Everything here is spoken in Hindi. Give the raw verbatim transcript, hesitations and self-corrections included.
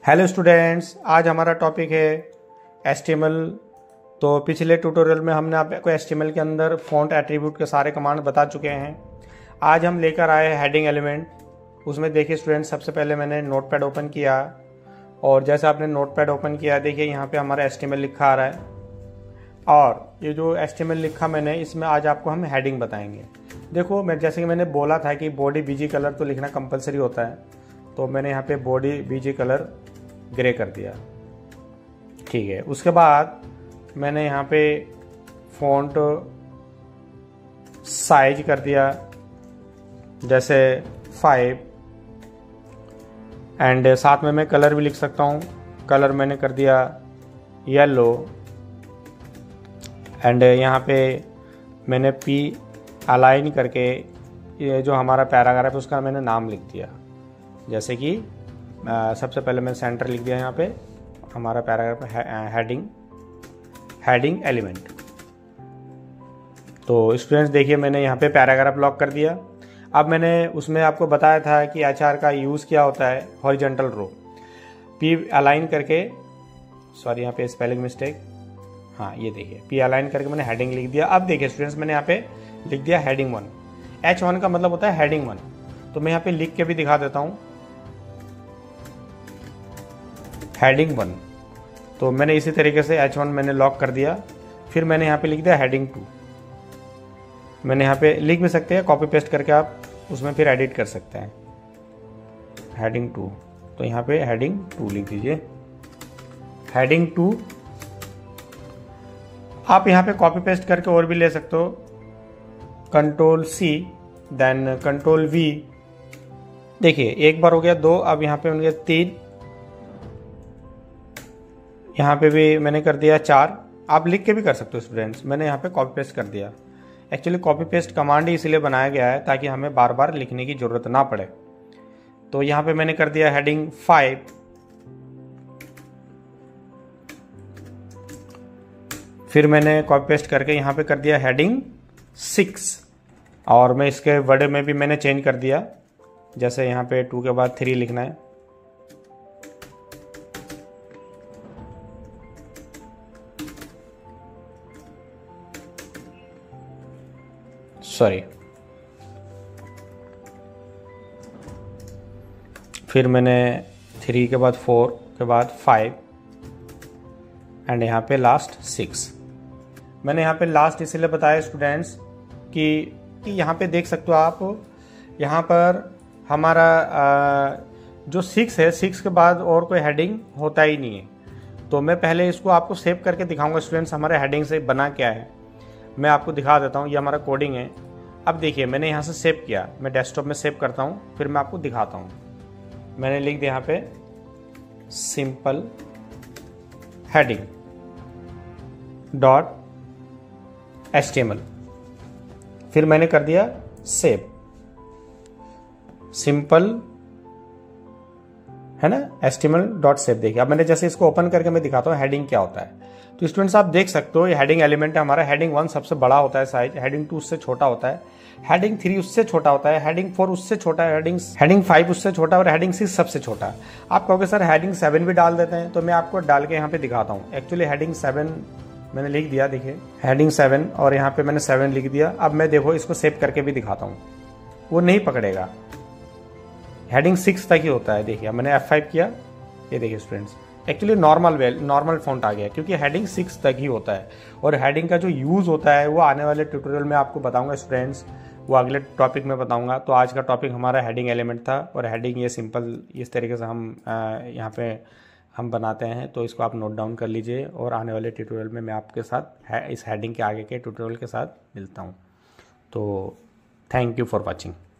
हेलो स्टूडेंट्स, आज हमारा टॉपिक है एच टी एम एल। तो पिछले ट्यूटोरियल में हमने आपको एच टी एम एल के अंदर फॉन्ट एट्रीब्यूट के सारे कमांड बता चुके हैं। आज हम लेकर आए हेडिंग एलिमेंट। उसमें देखिए स्टूडेंट्स, सबसे पहले मैंने नोटपैड ओपन किया और जैसे आपने नोटपैड ओपन किया देखिए यहाँ पे हमारा एच टी एम एल लिखा आ रहा है। और ये जो एच टी एम एल लिखा मैंने, इसमें आज आपको हम हेडिंग बताएंगे। देखो, मैं जैसे कि मैंने बोला था कि बॉडी बीजी कलर तो लिखना कंपलसरी होता है, तो मैंने यहाँ पे बॉडी बीजी कलर ग्रे कर दिया। ठीक है, उसके बाद मैंने यहाँ पे फॉन्ट साइज कर दिया जैसे फाइव, एंड साथ में मैं कलर भी लिख सकता हूँ। कलर मैंने कर दिया येलो, एंड यहाँ पे मैंने पी अलाइन करके ये जो हमारा पैराग्राफ है उसका मैंने नाम लिख दिया। जैसे कि आ, सबसे पहले मैंने सेंटर लिख दिया यहाँ पे हमारा पैराग्राफ है, हेडिंग हेडिंग एलिमेंट। तो स्टूडेंट्स देखिए, मैंने यहाँ पे पैराग्राफ लॉक कर दिया। अब मैंने उसमें आपको बताया था कि एच आर का यूज़ क्या होता है, हॉरिजॉन्टल रो पी अलाइन करके, सॉरी यहाँ पे स्पेलिंग मिस्टेक, हाँ ये देखिए पी अलाइन करके मैंने हेडिंग लिख दिया। अब देखिए स्टूडेंट्स, मैंने यहाँ पे लिख दिया हेडिंग वन। एच वन का मतलब होता है हेडिंग वन, तो मैं यहाँ पे लिख के भी दिखा देता हूँ हेडिंग वन। तो मैंने इसी तरीके से एच वन मैंने लॉक कर दिया। फिर मैंने यहाँ पे लिख दिया हेडिंग टू। मैंने यहाँ पे लिख भी सकते हैं, कॉपी पेस्ट करके आप उसमें फिर एडिट कर सकते हैं हेडिंग टू। तो यहाँ पे हेडिंग टू लिख दीजिए, हेडिंग टू। आप यहाँ पे कॉपी पेस्ट करके और भी ले सकते हो, control C then control V. देखिए एक बार हो गया दो, अब यहाँ पे हो गया तीन, यहाँ पे भी मैंने कर दिया चार। आप लिख के भी कर सकते हो स्टूडेंट्स, मैंने यहाँ पे कॉपी पेस्ट कर दिया। एक्चुअली कॉपी पेस्ट कमांड ही इसलिए बनाया गया है ताकि हमें बार बार लिखने की जरूरत ना पड़े। तो यहाँ पे मैंने कर दिया हेडिंग फाइव, फिर मैंने कॉपी पेस्ट करके यहाँ पे कर दिया हेडिंग सिक्स, और मैं इसके वर्ड में भी मैंने चेंज कर दिया। जैसे यहाँ पे टू के बाद थ्री लिखना है, सॉरी, फिर मैंने थ्री के बाद फोर के बाद फाइव, एंड यहाँ पे लास्ट सिक्स। मैंने यहाँ पे लास्ट इसलिए बताया स्टूडेंट्स कि कि यहाँ पे देख सकते हो आप, यहाँ पर हमारा आ, जो सिक्स है, सिक्स के बाद और कोई हेडिंग होता ही नहीं है। तो मैं पहले इसको आपको सेव करके दिखाऊंगा स्टूडेंट्स, हमारे हेडिंग से बना क्या है मैं आपको दिखा देता हूँ। ये हमारा कोडिंग है। अब देखिए मैंने यहाँ से सेव किया, मैं डेस्कटॉप में सेव करता हूँ, फिर मैं आपको दिखाता हूँ। मैंने लिख दिया यहाँ पे simple heading dot H T M L, फिर मैंने कर दिया सेव। सिंपल है ना, H T M L dot save. देखिए अब मैंने जैसे इसको ओपन करके मैं दिखाता हूँ हेडिंग क्या होता है। तो स्टूडेंट्स आप देख सकते हो ये हेडिंग एलिमेंट है हमारा। हेडिंग वन सबसे बड़ा होता है साइज, हेडिंग टू उससे छोटा होता है, हेडिंग थ्री उससे छोटा होता है, हेडिंग फोर उससे छोटा है, हेडिंग हेडिंग फाइव उससे छोटा, और हेडिंग सिक्स सबसे छोटा है। आप कहोगे सर हेडिंग सेवन भी डाल देते हैं, तो मैं आपको डाल के यहाँ पे दिखाता हूँ। एक्चुअली हेडिंग सेवन मैंने लिख दिया, देखिए हेडिंग सेवन, और यहाँ पे मैंने सेवन लिख दिया। अब मैं देखो इसको सेव करके भी दिखाता हूँ, वो नहीं पकड़ेगा। हेडिंग सिक्स तक ही होता है। देखिए मैंने एफ फाइव किया, ये देखिए students actually normal well normal font आ गया, क्योंकि हेडिंग सिक्स तक ही होता है। और हेडिंग का जो यूज़ होता है वो आने वाले ट्यूटोरियल में आपको बताऊंगा स्टूडेंट्स, वो अगले टॉपिक में बताऊंगा। तो आज का टॉपिक हमारा हेडिंग एलिमेंट था, और हेडिंग ये सिंपल इस तरीके से हम यहाँ पे हम बनाते हैं। तो इसको आप नोट डाउन कर लीजिए, और आने वाले ट्यूटोरियल में मैं आपके साथ है इस हेडिंग के आगे के ट्यूटोरियल के साथ मिलता हूँ। तो थैंक यू फॉर वॉचिंग।